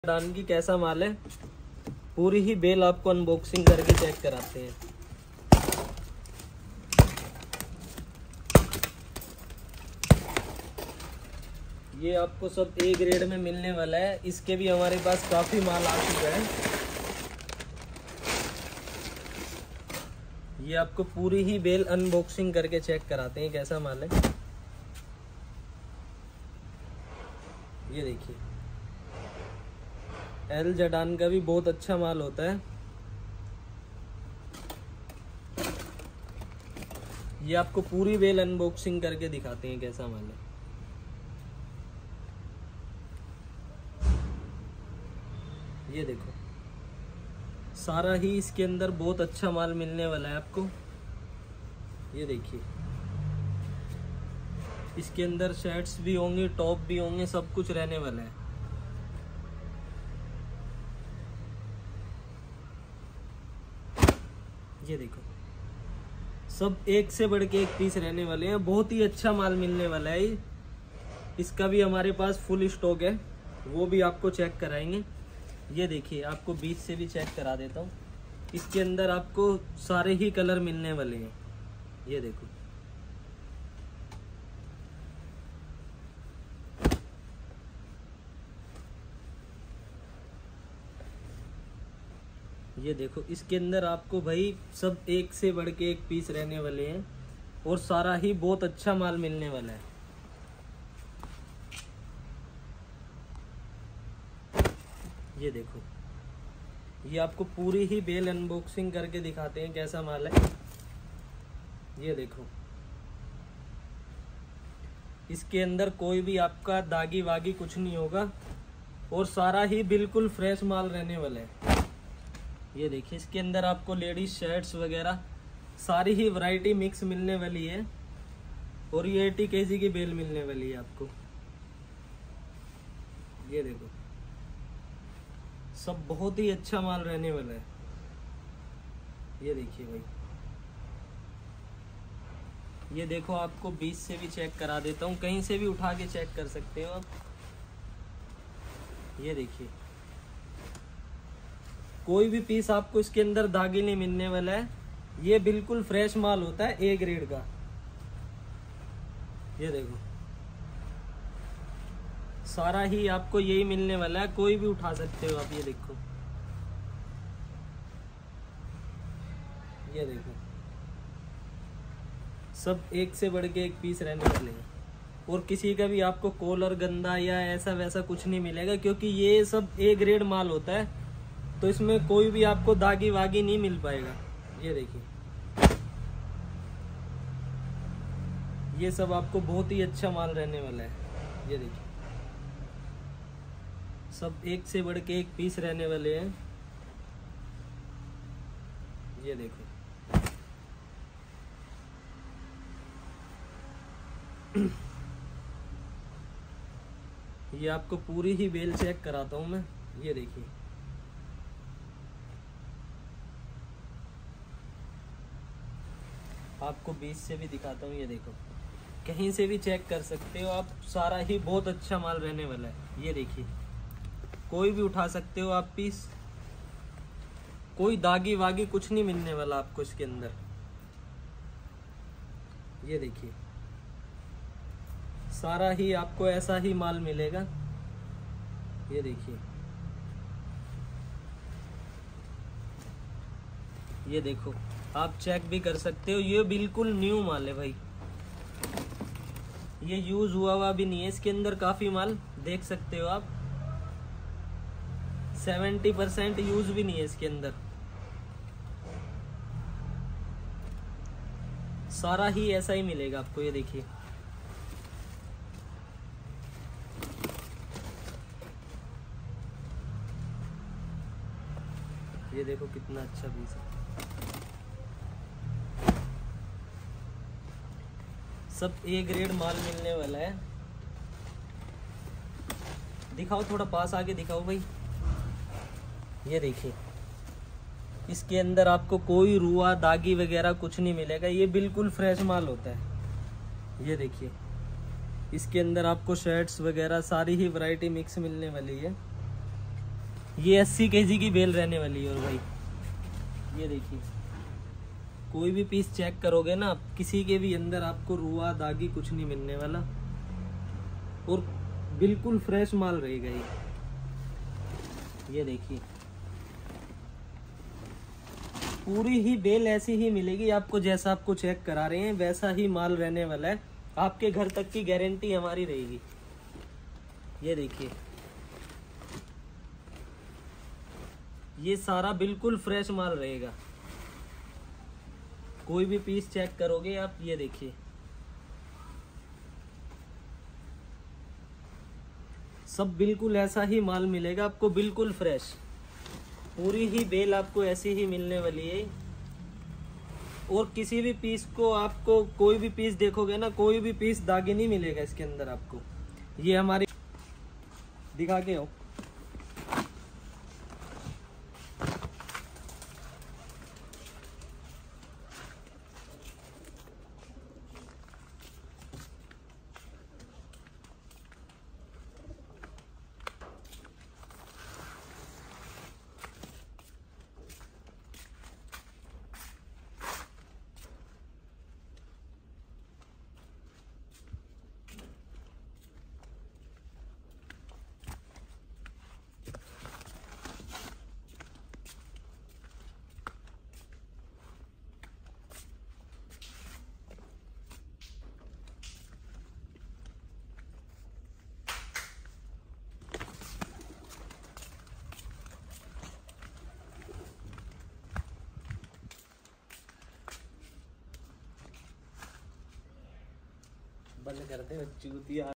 डान की कैसा माल है, पूरी ही बेल आपको अनबॉक्सिंग करके चेक कराते हैं। ये आपको सब ए ग्रेड में मिलने वाला है। इसके भी हमारे पास काफी माल आ चुका है। ये आपको पूरी ही बेल अनबॉक्सिंग करके चेक कराते हैं कैसा माल है। ये देखिए, एल जडान का भी बहुत अच्छा माल होता है। ये आपको पूरी बेल अनबॉक्सिंग करके दिखाते हैं कैसा माल है। ये देखो, सारा ही इसके अंदर बहुत अच्छा माल मिलने वाला है आपको। ये देखिए, इसके अंदर शर्ट्स भी होंगे, टॉप भी होंगे, सब कुछ रहने वाला है। ये देखो, सब एक से बढ़ के एक पीस रहने वाले हैं। बहुत ही अच्छा माल मिलने वाला है। इसका भी हमारे पास फुल स्टॉक है, वो भी आपको चेक कराएंगे। ये देखिए, आपको बीच से भी चेक करा देता हूँ। इसके अंदर आपको सारे ही कलर मिलने वाले हैं। ये देखो, ये देखो, इसके अंदर आपको भाई सब एक से बढ़ के एक पीस रहने वाले हैं और सारा ही बहुत अच्छा माल मिलने वाला है। ये देखो, ये आपको पूरी ही बेल अनबॉक्सिंग करके दिखाते हैं कैसा माल है। ये देखो, इसके अंदर कोई भी आपका दागी वागी कुछ नहीं होगा और सारा ही बिल्कुल फ्रेश माल रहने वाला है। ये देखिए, इसके अंदर आपको लेडीज शर्ट्स वगैरह सारी ही वैरायटी मिक्स मिलने वाली है और ये 80 kg की बेल मिलने वाली है आपको। ये देखो, सब बहुत ही अच्छा माल रहने वाला है। ये देखिए भाई, ये देखो, आपको बीच से भी चेक करा देता हूँ, कहीं से भी उठा के चेक कर सकते हो आप। ये देखिए, कोई भी पीस आपको इसके अंदर दागी नहीं मिलने वाला है। ये बिल्कुल फ्रेश माल होता है, ए ग्रेड का। ये देखो, सारा ही आपको यही मिलने वाला है, कोई भी उठा सकते हो आप। ये देखो, ये देखो, सब एक से बढ़ के एक पीस रहने वाले हैं और किसी का भी आपको कॉलर गंदा या ऐसा वैसा कुछ नहीं मिलेगा, क्योंकि ये सब ए ग्रेड माल होता है, तो इसमें कोई भी आपको दागी वागी नहीं मिल पाएगा। ये देखिए, ये सब आपको बहुत ही अच्छा माल रहने वाला है। ये देखिए, सब एक से बढ़ के एक पीस रहने वाले हैं। ये देखो, ये आपको पूरी ही बेल चेक कराता हूं मैं। ये देखिए, आपको बीच से भी दिखाता हूँ। ये देखो, कहीं से भी चेक कर सकते हो आप, सारा ही बहुत अच्छा माल रहने वाला है। ये देखिए, कोई भी उठा सकते हो आप पीस, कोई दागी वागी कुछ नहीं मिलने वाला आपको इसके अंदर। ये देखिए, सारा ही आपको ऐसा ही माल मिलेगा। ये देखिए, ये देखो, आप चेक भी कर सकते हो। ये बिल्कुल न्यू माल है भाई, ये यूज हुआ भी नहीं है। इसके अंदर काफी माल देख सकते हो आप, 70% यूज भी नहीं है इसके अंदर। सारा ही ऐसा ही मिलेगा आपको। ये देखिए, ये देखो कितना अच्छा पीस है। सब ए ग्रेड माल मिलने वाला है। दिखाओ, थोड़ा पास आके दिखाओ भाई। ये देखिए, इसके अंदर आपको कोई रुआ दागी वगैरह कुछ नहीं मिलेगा। ये बिल्कुल फ्रेश माल होता है। ये देखिए, इसके अंदर आपको शर्ट्स वगैरह सारी ही वैरायटी मिक्स मिलने वाली है। ये 80 kg की बेल रहने वाली है। और भाई ये देखिए, कोई भी पीस चेक करोगे ना, किसी के भी अंदर आपको रुआ दागी कुछ नहीं मिलने वाला, और बिल्कुल फ्रेश माल रहेगा ये देखिए, पूरी ही बेल ऐसी ही मिलेगी आपको, जैसा आपको चेक करा रहे हैं वैसा ही माल रहने वाला है। आपके घर तक की गारंटी हमारी रहेगी। ये देखिए, ये सारा बिल्कुल फ्रेश माल रहेगा। कोई भी पीस चेक करोगे आप, ये देखिए सब बिल्कुल ऐसा ही माल मिलेगा आपको, बिल्कुल फ्रेश। पूरी ही बेल आपको ऐसी ही मिलने वाली है। और किसी भी पीस को आपको, कोई भी पीस देखोगे ना, कोई भी पीस दागी नहीं मिलेगा इसके अंदर आपको। ये हमारी दिखा के हो। बंद कर दे, चूतिया।